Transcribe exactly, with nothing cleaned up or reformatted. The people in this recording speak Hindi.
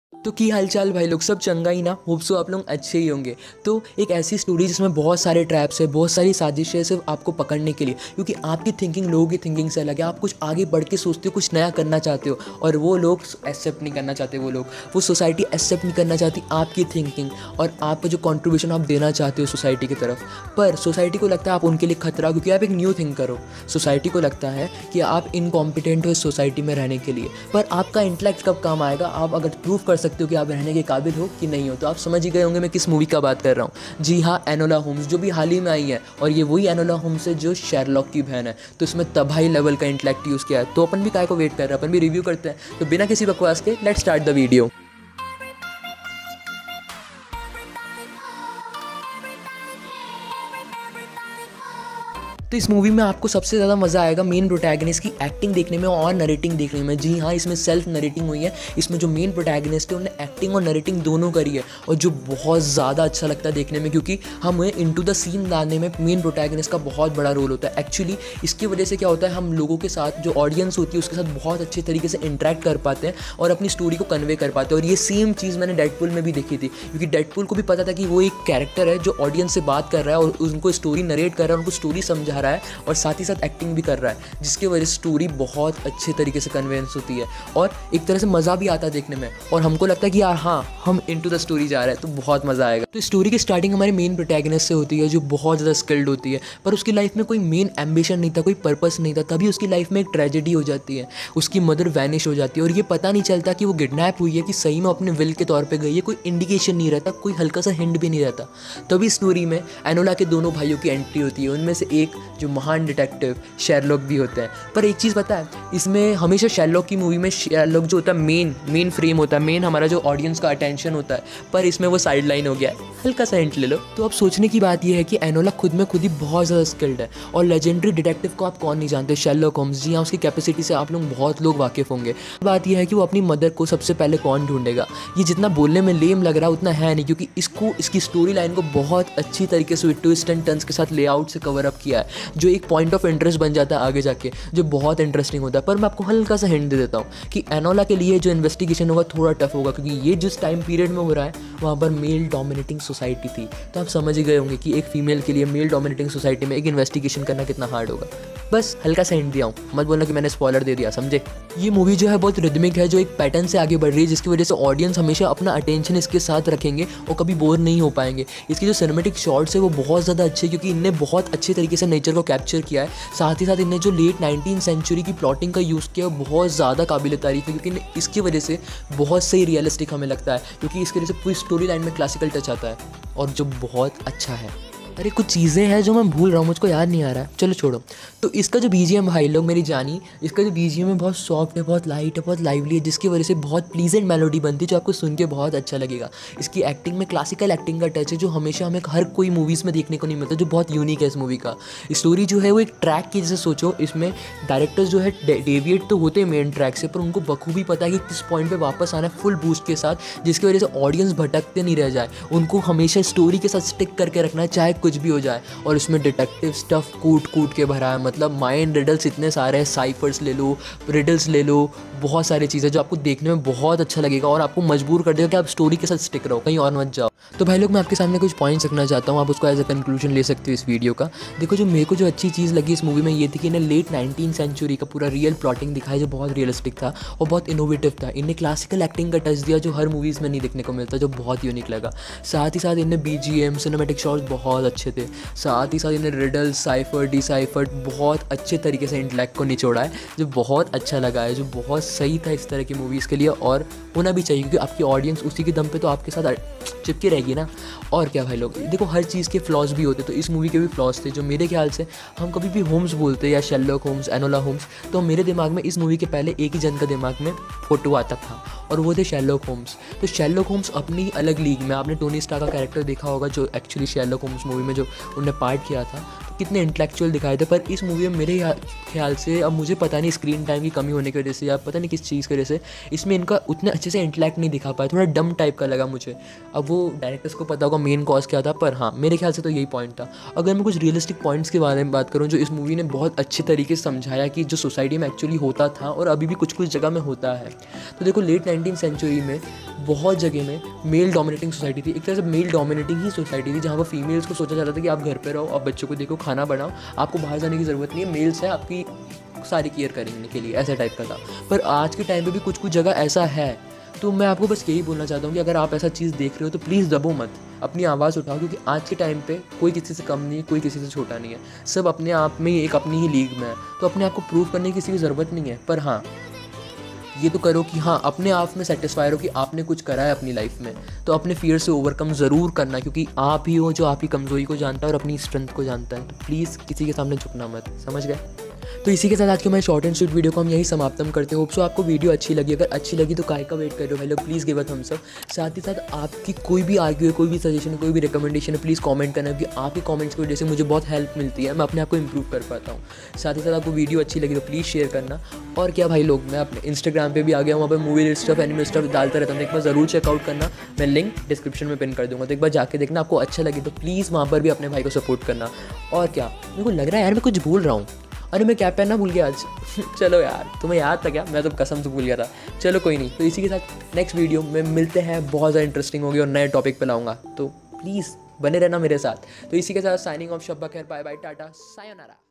तो की हालचाल भाई लोग, सब चंगा ही ना। होप सो आप लोग अच्छे ही होंगे। तो एक ऐसी स्टोरी जिसमें बहुत सारे ट्रैप्स है, बहुत सारी साजिशें है सिर्फ आपको पकड़ने के लिए, क्योंकि आपकी थिंकिंग लोगों की थिंकिंग से अलग है। आप कुछ आगे बढ़ के सोचते हो, कुछ नया करना चाहते हो, और वो लोग एक्सेप्ट नहीं करना चाहते। वो लोग वो सोसाइटी एक्सेप्ट नहीं करना चाहती आपकी थिंकिंग और आपका जो कॉन्ट्रीब्यूशन आप देना चाहते हो सोसाइटी की तरफ। पर सोसाइटी को लगता है आप उनके लिए खतरा, क्योंकि आप एक न्यू थिंकर हो। सोसाइटी को लगता है कि आप इनकॉम्पिटेंट हो इस सोसाइटी में रहने के लिए। पर आपका इंटेलेक्ट कब काम आएगा? आप अगर प्रूव कर सकते हो कि आप रहने के काबिल हो कि नहीं हो। तो आप समझ ही गए होंगे मैं किस मूवी का बात कर रहा हूँ। जी हाँ, एनोला होम्स, जो भी हाल ही में आई है। और ये वही एनोला होम्स है जो शेरलॉक की बहन है। तो इसमें तबाही लेवल का इंटेलेक्ट यूज़ किया है। तो अपन भी काय को वेट कर रहे हैं, अपन भी रिव्यू करते हैं। तो बिना किसी बकवास के लेट्स स्टार्ट द वीडियो। तो इस मूवी में आपको सबसे ज़्यादा मज़ा आएगा मेन प्रोटैगनिस्ट की एक्टिंग देखने में और नरेटिंग देखने में। जी हाँ, इसमें सेल्फ नरेटिंग हुई है। इसमें जो मेन प्रोटैगनिस्ट है उन्होंने एक्टिंग और नरेटिंग दोनों करी है, और जो बहुत ज़्यादा अच्छा लगता है देखने में, क्योंकि हमें इनटू द सीन लाने में मेन प्रोटैगनिस्ट का बहुत बड़ा रोल होता है। एक्चुअली इसकी वजह से क्या होता है, हम लोगों के साथ जो ऑडियंस होती है उसके साथ बहुत अच्छे तरीके से इंटरेक्ट कर पाते हैं और अपनी स्टोरी को कन्वे कर पाते हैं। और ये सेम चीज़ मैंने डेडपूल में भी देखी थी, क्योंकि डेडपूल को भी पता था कि वो एक कैरेक्टर है जो ऑडियंस से बात कर रहा है और उनको स्टोरी नरेट कर रहा है, उनको स्टोरी समझा रहा है और साथ ही साथ एक्टिंग भी कर रहा है, जिसकी वजह से स्टोरी बहुत अच्छे तरीके से कन्वेंस होती है और एक तरह से मज़ा भी आता है देखने में। और हमको लगता है कि यार हाँ, हम इनटू द स्टोरी जा रहे हैं, तो बहुत मज़ा आएगा। तो स्टोरी की स्टार्टिंग हमारे मेन प्रोटैगनिस्ट से होती है, जो बहुत ज़्यादा स्किल्ड होती है, पर उसकी लाइफ में कोई मेन एम्बिशन नहीं था, कोई पर्पस नहीं था। तभी उसकी लाइफ में एक ट्रेजेडी हो जाती है, उसकी मदर वैनिश हो जाती है और ये पता नहीं चलता कि वो किडनैप हुई है कि सही में अपने विल के तौर पर गई है। कोई इंडिकेशन नहीं रहता, कोई हल्का सा हिंट भी नहीं रहता। तभी स्टोरी में एनोला के दोनों भाइयों की एंट्री होती है। उनमें से एक जो महान डिटेक्टिव शेरलॉक भी होते हैं। पर एक चीज़ पता है, इसमें हमेशा शेरलॉक की मूवी में शेरलॉक जो होता है मेन मेन फ्रेम होता है, मेन हमारा जो ऑडियंस का अटेंशन होता है, पर इसमें वो साइड लाइन हो गया है। हल्का सा हिंट ले लो। तो अब सोचने की बात यह है कि एनोला खुद में खुद ही बहुत ज़्यादा स्किल्ड है, और लेजेंडरी डिटेक्टिव को आप कौन नहीं जानते, शेरलॉक होम्स। जी हाँ, उसकी कैपेसिटी से आप लोग बहुत लोग वाकिफ़ होंगे। बात यह है कि वो अपनी मदर को सबसे पहले कौन ढूंढेगा। ये जितना बोलने में लेम लग रहा है उतना है नहीं, क्योंकि इसको इसकी स्टोरी लाइन को बहुत अच्छी तरीके से ट्विस्ट एंड टर्न्स के साथ लेआउट से कवर अप किया है, जो एक पॉइंट ऑफ इंटरेस्ट बन जाता है आगे जाके, जो बहुत इंटरेस्टिंग होता है। पर मैं आपको हल्का सा हिंट दे देता हूँ कि एनोला के लिए जो इन्वेस्टिगेशन होगा थोड़ा टफ होगा, क्योंकि ये जिस टाइम पीरियड में हो रहा है वहाँ पर मेल डोमिनेटिंग सोसाइटी थी। तो आप समझ ही गए होंगे कि एक फीमेल के लिए मेल डोमिनेटिंग सोसाइटी में एक इन्वेस्टिगेशन करना कितना हार्ड होगा। बस हल्का सा हिंट दिया हूँ, मत बोलना कि मैंने स्पॉइलर दे दिया, समझे। ये मूवी जो है बहुत रिदमिक है, जो एक पैटर्न से आगे बढ़ रही है, जिसकी वजह से ऑडियंस हमेशा अपना अटेंशन इसके साथ रखेंगे और कभी बोर नहीं हो पाएंगे। इसकी जो सिनेमेटिक शॉट्स है वो बहुत ज़्यादा अच्छे, क्योंकि इनने बहुत अच्छे तरीके से नेचर को कैप्चर किया है। साथ ही साथ इनने जो लेट नाइनटीन सेंचुरी की प्लॉटिंग का यूज़ किया है बहुत ज़्यादा काबिल तारीफ है, क्योंकि इसकी वजह से बहुत सही रियलिस्टिक हमें लगता है, क्योंकि इसकी वजह से पूरी स्टोरी लाइन में क्लासिकल टच आता है और जो बहुत अच्छा है। अरे कुछ चीज़ें हैं जो मैं भूल रहा हूँ, मुझको याद नहीं आ रहा है, चलो छोड़ो। तो इसका जो बीजीएम भाई लोग मेरी जानी, इसका जो बीजीएम है बहुत सॉफ्ट है, बहुत लाइट है, बहुत लाइवली है, जिसकी वजह से बहुत प्लीजेंट मेलोडी बनती है, जो आपको सुन के बहुत अच्छा लगेगा। इसकी एक्टिंग में क्लासिकल एक्टिंग का टच है, जो हमेशा हमें हर कोई मूवीज़ में देखने को नहीं मिलता, जो बहुत यूनिक है इस मूवी का। स्टोरी जो है वो एक ट्रैक की जैसे सोचो, इसमें डायरेक्टर्स जो है डेविएट तो होते हैं मेन ट्रैक से, पर उनको बखूबी पता है कि किस पॉइंट पर वापस आना है फुल बूस्ट के साथ, जिसकी वजह से ऑडियंस भटकते नहीं रह जाए। उनको हमेशा स्टोरी के साथ स्टिक करके रखना है, चाहे कुछ भी हो जाए। और इसमें डिटेक्टिव स्टफ कूट कूट के भरा है, मतलब माइंड रिडल्स इतने सारे हैं, साइफर्स ले लो, रिडल्स ले लो, बहुत सारी चीज़ें जो आपको देखने में बहुत अच्छा लगेगा और आपको मजबूर कर देगा कि आप स्टोरी के साथ स्टिक रहो, कहीं और मत जाओ। तो भाई लोग मैं आपके सामने कुछ पॉइंट्स रखना चाहता हूँ, आप उसको एज अ कंक्लूजन ले सकते हो इस वीडियो का। देखो, जो मेरे को जो अच्छी चीज़ लगी इस मूवी में ये थी कि इन्हें लेट नाइनटीन सेंचुरी का पूरा रियल प्लॉटिंग दिखाया, जो बहुत रियलिस्टिक था और बहुत इनोवेटिव था। इन्हें क्लासिकल एक्टिंग का टच दिया, जो हर मूवीज़ में नहीं देखने को मिलता, जो बहुत यूनिक लगा। साथ ही साथ इन्हें B G M cinematic shots बहुत अच्छे थे। साथ ही साथ इन्हें रिडल, साइफर, डिसाइफर बहुत अच्छे तरीके से इंटेलेक्ट को निचोड़ा है, जो बहुत अच्छा लगा है, जो बहुत सही था इस तरह की मूवीज़ के लिए, और होना भी चाहिए, क्योंकि आपकी ऑडियंस उसी के दम पे तो आपके साथ चिपकी रहेगी ना। और क्या भाई लोग, देखो हर चीज़ के फ्लॉज भी होते, तो इस मूवी के भी फ्लॉज थे, जो मेरे ख्याल से हम कभी भी होम्स बोलते या शेरलॉक होम्स, एनोला होम्स, तो मेरे दिमाग में इस मूवी के पहले एक ही जन का दिमाग में फोटो आता था, और वो थे शेरलॉक होम्स। तो शेरलॉक होम्स अपनी अलग लीग में, आपने टोनी स्टार का कैरेक्टर देखा होगा, जो एक्चुअली शेरलॉक होम्स मूवी में जो उन्होंने पार्ट किया था, तो कितने इंटेलेक्चुअल दिखाए थे। पर इस मूवी में मेरे ख्याल से, अब मुझे पता नहीं स्क्रीन टाइम की कमी होने की वजह से या पता नहीं किस चीज़ की वजह से, इसमें इनका उतने अच्छे से इंटेलेक्ट नहीं दिखा पाया, थोड़ा डम टाइप का लगा मुझे। अब वो डायरेक्टर्स को पता होगा मेन कॉज क्या था, पर हाँ मेरे ख्याल से तो यही पॉइंट था। अगर मैं कुछ रियलिस्टिक पॉइंट्स के बारे में बात करूँ जो इस मूवी ने बहुत अच्छे तरीके से समझाया कि जो सोसाइटी में एक्चुअली होता था और अभी भी कुछ कुछ जगह में होता है। तो देखो लेट नाइनटीन सेंचुरी में बहुत जगह में मेल डोमिनेटिंग सोसाइटी थी, एक तरह से मेल डोमिनेटिंग ही सोसाइटी थी, जहाँ पर फीमेल्स को सोचा जाता था कि आप घर पे रहो, आप बच्चों को देखो, खाना बनाओ, आपको बाहर जाने की ज़रूरत नहीं है, मेल्स है आपकी सारी केयर करने के लिए, ऐसा टाइप का था। पर आज के टाइम पे भी कुछ कुछ जगह ऐसा है। तो मैं आपको बस यही बोलना चाहता हूँ कि अगर आप ऐसा चीज़ देख रहे हो तो प्लीज़ दबो मत, अपनी आवाज़ उठाओ, क्योंकि आज के टाइम पे कोई किसी से कम नहीं है, कोई किसी से छोटा नहीं है, सब अपने आप में एक अपनी ही लीग में है। तो अपने आप को प्रूव करने की किसी की ज़रूरत नहीं है। पर हाँ ये तो करो कि हाँ अपने आप में सेटिस्फाई हो कि आपने कुछ करा है अपनी लाइफ में, तो अपने फियर से ओवरकम ज़रूर करना, क्योंकि आप ही हो जो आपकी कमज़ोरी को जानता है और अपनी स्ट्रेंथ को जानता है। तो प्लीज़ किसी के सामने झुकना मत, समझ गए। तो इसी के साथ आज के हमारे शॉर्ट एंड स्वीट वीडियो को हम यही समाप्तम करते हैं। होप सो आपको वीडियो अच्छी लगी, अगर अच्छी लगी तो काय का वेट कर रहे हो भाई लोग, please give a thumbs up. साथ ही साथ आपकी कोई भी आर्ग्यू है, कोई भी सजेशन है, कोई भी रिकमेंडेशन है, प्लीज़ कमेंट करना, क्योंकि आपके कमेंट्स की वजह से मुझे बहुत हेल्प मिलती है, मैं अपने आप को इंप्रूव कर पाता हूँ। साथ ही साथ आपको वीडियो अच्छी लगी तो प्लीज़ शेयर करना। और क्या भाई लोग, मैं अपने इंस्टाग्राम पे भी आ गया हूँ, वहाँ पर मूवी स्टफ, एनिमे स्टफ डालता रहता हूँ, एक बार ज़रूर चेकआउट करना, मैं लिंक डिस्क्रिप्शन में पिन कर दूँगा, तो एक बार जाके देखना। आपको अच्छा लगे तो प्लीज़ वहाँ पर भी अपने भाई को सपोर्ट करना। और क्या, मेरे को लग रहा है यार मैं कुछ भूल रहा हूँ, अरे मैं कैप पहनना भूल गया आज चलो यार, तुम्हें याद था क्या? मैं तो कसम से भूल गया था। चलो कोई नहीं, तो इसी के साथ नेक्स्ट वीडियो में मिलते हैं, बहुत ज़्यादा इंटरेस्टिंग होगी और नए टॉपिक पे लाऊंगा, तो प्लीज़ बने रहना मेरे साथ। तो इसी के साथ साइनिंग ऑफ, शब्बा खैर, बाय बाय, टाटा, सायोनारा।